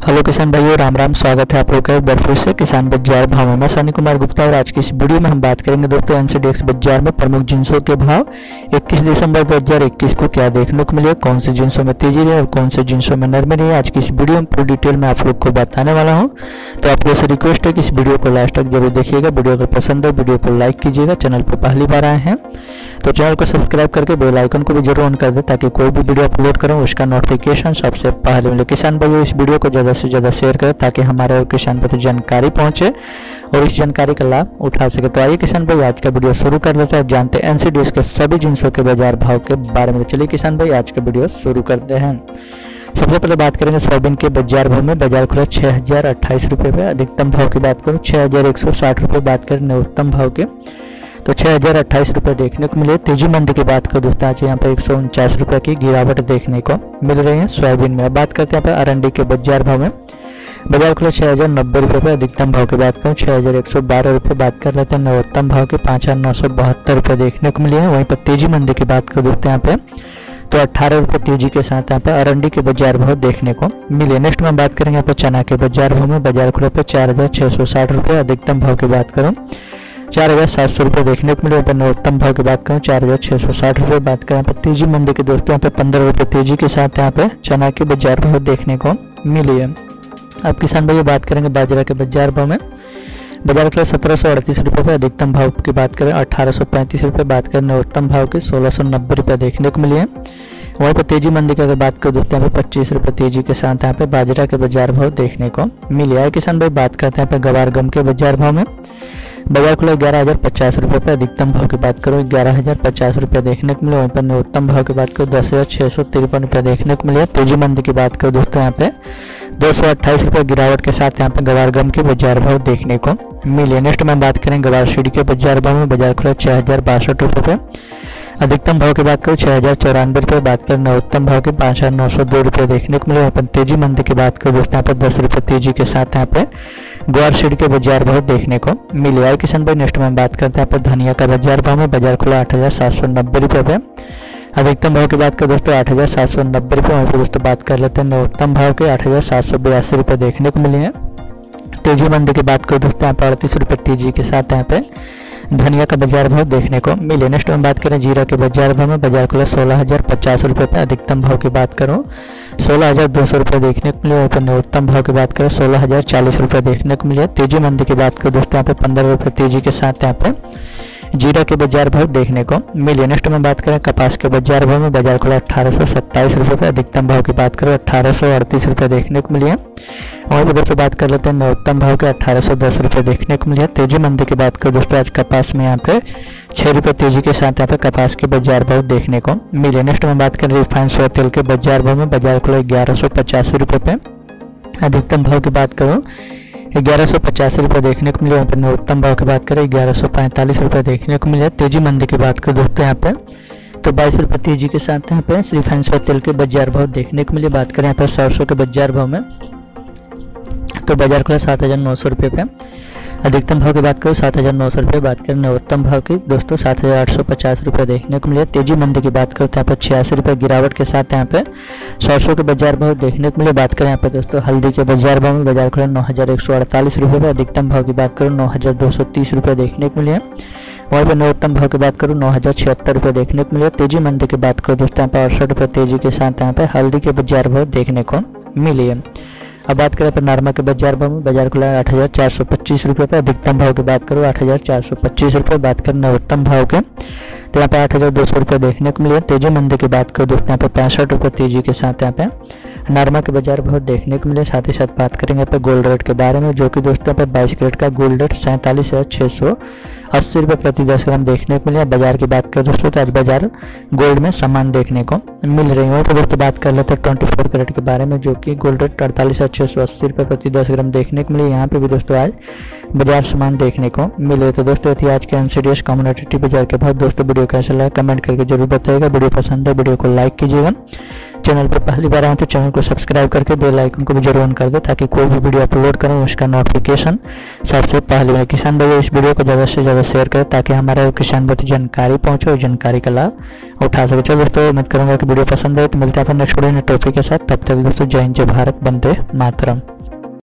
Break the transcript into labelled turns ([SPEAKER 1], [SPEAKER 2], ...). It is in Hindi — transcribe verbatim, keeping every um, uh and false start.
[SPEAKER 1] हेलो किसान भाइयों, राम राम। स्वागत है आप लोग का एक बार फिर से किसान बाजार भाव में। मैं सनी कुमार गुप्ता और आज की इस वीडियो में हम बात करेंगे दोस्तों एनसीडीएक्स बाजार में प्रमुख जिंसों के भाव इक्कीस दिसंबर दो हज़ार इक्कीस को क्या देखने को मिले, कौन से जिंसों में तेजी रही और कौन से जिंसों में नरमी रही। आज की इस वीडियो में पूरी डिटेल में आप लोग को बताने वाला हूँ। तो आप लोग से रिक्वेस्ट है कि इस वीडियो को लास्ट तक जरूर देखिएगा। वीडियो अगर पसंद है वीडियो को लाइक कीजिएगा। चैनल पर पहली बार आए हैं तो चैनल को सब्सक्राइब करके बेल आइकन को भी जरूर ऑन कर दे ताकि कोई भी वीडियो अपलोड करूं उसका नोटिफिकेशन सबसे पहले मिले। किसान भाइयों, इस वीडियो को ज़्यादा से ज़्यादा शेयर करें ताकि हमारे और किसान पर जानकारी पहुंचे और इस जानकारी का लाभ उठा सके। तो आइए किसान भाई आज का वीडियो शुरू कर लेते हैं, जानते हैं एनसीडीएक्स के सभी जिंसों के बाजार भाव के बारे में। चलिए किसान भाई आज का वीडियो शुरू करते हैं। सबसे पहले बात करेंगे सोयाबीन के बाजार भाव में। बाजार खुला छः हज़ार अट्ठाईस रुपये पे। अधिकतम भाव की बात करूँ छः हज़ार एक सौ साठ रुपये बात करें न्यूनतम भाव के तो छः हज़ार अट्ठाईस रुपये देखने को मिले। तेजी मंदी की बात करें दोस्तों आज यहाँ पर एक सौ उनचास रुपये की गिरावट देखने को मिल रही है सोयाबीन में। अब बात करते हैं यहाँ पर अरंडी के बाजार भाव में। बाजार खुला छः हज़ार नब्बे रुपये पे। अधिकतम भाव की बात करूँ छः हज़ार एक सौ बारह रुपये बात कर लेते हैं। न्यूनतम भाव के पाँच हज़ार नौ सौ बहत्तर रुपये देखने को मिले हैं। वहीं पर तेजी मंदी की बात कर दोस्तों यहाँ पे तो अट्ठारह रुपये तेजी के साथ यहाँ पे अरंडी के बाजार भाव देखने को मिले। नेक्स्ट में बात करेंगे यहाँ पे चना के बाजार भाव में। बाजार खुला पे चार हज़ार छः सौ साठ रुपये। अधिकतम भाव की बात करूँ चार हज़ार सात सौ रुपये देखने को मिले। न्यूनतम भाव की बात करें चार हज़ार छः सौ साठ रुपये बात करें। यहाँ पर तेजी मंदी के दोस्तों यहाँ पे पंद्रह रुपये तेजी के साथ यहाँ पे चना के बाजार भाव देखने को मिली है। अब किसान भाई बात करेंगे बाजरा के बाजार भाव में। बाजार के सत्रह सौ अड़तीस रुपये पे। अधिकतम भाव की बात करें अठारह सौ पैंतीस रुपये बात करें। न्यूनतम भाव के सोलह सौ नब्बे रुपये देखने को मिले हैं। वहीं पर तेजी मंदी की अगर बात करें दोस्तों यहाँ पे पच्चीस रुपये तेजी के साथ यहाँ पे बाजरा के बाजार भाव देखने को मिले है। किसान भाई बात करते हैं यहाँ पे गवार गम के बाजार भाव में। बाजार खुला ग्यारह हज़ार पचास रुपये पे। अधिकतम भाव की बात करूँ ग्यारह हज़ार पचास रुपये देखने को मिले। वहीं पर न्यूनतम भाव की बात करूँ दस हज़ार छः सौ तिरपन रुपये देखने को मिले। तेजी मंदी की बात करूँ दोस्तों यहाँ पे दो सौ अट्ठाईस रुपये गिरावट के साथ यहाँ पे गवार गम के बाजार भाव देखने को मिले। नेक्स्ट में बात करें गवार सीढ़ी के बाजार भाव में। बाजार खुला छः हज़ार बासठ रुपये पे। अधिकतम भाव की बात करूँ छः हज़ार चौरानवे रुपये बात करें। न्यूनतम भाव के पाँच हज़ार नौ सौ दो रुपये देखने को मिले। वहीं पर तेजी मंदी की बात करूँ दोस्तों यहाँ पे दस रुपये तेजी के साथ यहाँ पे ग्वार सीढ़ी के बाजार भाव देखने को मिले। आए किसान भाई नेक्स्ट में बात करते हैं यहाँ पर धनिया का बाजार भाव में। बाजार खुला आठ हज़ार सात सौ नब्बे रुपये पे। अधिकतम भाव की बात करें दोस्तों आठ हज़ार सात सौ नब्बे रुपये। वहीं पर दोस्तों बात कर लेते हैं न्यूनतम भाव के आठ हज़ार सात सौ बयासी रुपये देखने को मिले हैं। तेजी मंदी की बात करें दोस्तों यहाँ पे अड़तीस रुपये तेजी के साथ यहाँ पे धनिया का बाजार भाव देखने को मिले। नेक्स्ट में बात करें जीरा के बाजार भाव में। बाजार खुला सोलह हज़ार पचास रुपये पे। अधिकतम भाव की बात करूँ सोलह हज़ार दो सौ रुपये देखने को मिले। वहीं पर न्यूनतम भाव की बात करें सोलह हज़ार चालीस रुपये देखने को मिले। तेजी मंदी की बात करें दोस्तों यहाँ पे पंद्रह रुपये तेजी के साथ यहाँ पे जीरा के बाजार भाव देखने को मिले। नेक्स्ट में बात करें कपास के बाजार भाव में। बाजार खुला अट्ठारह सौ सत्ताईस रुपये पे। अधिकतम भाव की बात करें अट्ठारह सौ अड़तीस रुपये देखने को मिले हैं। और भी दोस्तों बात कर लेते हैं न्यूनतम भाव के अट्ठारह सौ दस रुपये देखने को मिले हैं। तेजी मंदी की बात करें दोस्तों आज कपास में यहाँ पे छः रुपये तेजी के साथ यहाँ पे कपास के बाजार भाव देखने को मिले। नेक्स्ट में बात करें रिफाइंड सोया तेल के बाजार भाव में। बाजार खुला ग्यारह सौ पचासी रुपये पे। अधिकतम भाव की बात करूँ ग्यारह सौ पचासी रुपये देखने को मिले। वहाँ पर न्यूनतम भाव की बात करें ग्यारह सौ पैंतालीस रुपये देखने को मिले। तेजी मंदी की बात करें दोस्तों यहाँ पे तो बाईस रुपये तेजी के साथ यहाँ पे रिफाइंड सोया तेल के बाजार भाव देखने को मिले। बात करें यहाँ पे सरसों के बाजार भाव में तो बाजार खुला सात हज़ार नौ सौ रुपये पे। अधिकतम भाव की बात करूँ सात हज़ार नौ सौ रुपये बात करें। न्यूनतम भाव की दोस्तों सात हज़ार आठ सौ पचास रुपये देखने को मिले। तेजी मंदी की बात करें तो यहाँ पर छियासी रुपये गिरावट के साथ यहाँ पे सरसों के बाजार भाव देखने को मिले। बात करें यहाँ पे दोस्तों हल्दी के बाजार भाव में। बाजार खुला नौ हज़ार एक सौ अड़तालीस रुपये पे। अधिकतम भाव की बात करूँ नौ हज़ार दो सौ तीस रुपये देखने को मिले। वहीं पर न्यूनतम भाव की बात करूँ नौ हज़ार छिहत्तर रुपये देखने को मिले। तेजी मंदी की बात करूँ दोस्तों यहाँ पे अड़सठ रुपये तेजी के साथ यहाँ पे हल्दी के बाजार भाव देखने को मिली है। अब बात करें पर नरमा के बाजार भाव में। बाजार खुला आठ हज़ार चार सौ पच्चीस रुपये पे। अधिकतम भाव की बात करूँ आठ हज़ार चार सौ पच्चीस रुपये बात करें। न्यूनतम भाव के तो यहाँ पे आठ हज़ार दो सौ रुपये देखने को मिले। तेजी मंदी की बात करूँ दोस्तों यहाँ पे पैंसठ रुपये तेजी के साथ यहाँ पे नरमा के बाजार भाव देखने को मिले। साथ ही साथ बात करेंगे यहाँ पे गोल्ड रेट के बारे में जो कि दोस्तों यहाँ पे बाईस कैरेट का गोल्ड रेट सैंतालीस हज़ार छः सौ अस्सी रुपये प्रति दस ग्राम देखने को मिले। बाजार की बात करें दोस्तों तो आज बाजार गोल्ड में सामान देखने को मिल रही है। तो दोस्तों बात कर लेते हैं ट्वेंटी फोर कैरेट के बारे में जो कि गोल्ड रेट अड़तालीस हज़ार छः सौ अस्सी रुपये प्रति दस ग्राम देखने को मिले। यहाँ पे भी दोस्तों आज बाजार सामान देखने को मिले। तो दोस्तों थी आज के एनसीडीएक्स कम्युनिटी बाजार के बाद। दोस्तों वीडियो कैसा लगा कमेंट करके जरूर बताइएगा। वीडियो पसंद है वीडियो को लाइक कीजिएगा। चैनल पर पहली बार आए तो चैनल को सब्सक्राइब करके बेल आइकन को भी जरूर ऑन कर दे ताकि कोई भी वीडियो अपलोड करें उसका नोटिफिकेशन सबसे पहले मिले। किसान भाई इस वीडियो को ज़्यादा से ज़्यादा शेयर करें ताकि हमारे किसान भाई जानकारी पहुंचे और जानकारी का लाभ उठा सके। चलो दोस्तों उम्मीद करूँगा कि वीडियो पसंद है तो मिलते हैं अपन नेक्स्ट वीडियो में टॉपिक के साथ। तब तक दोस्तों जय हिंद जय भारत, वंदे मातरम।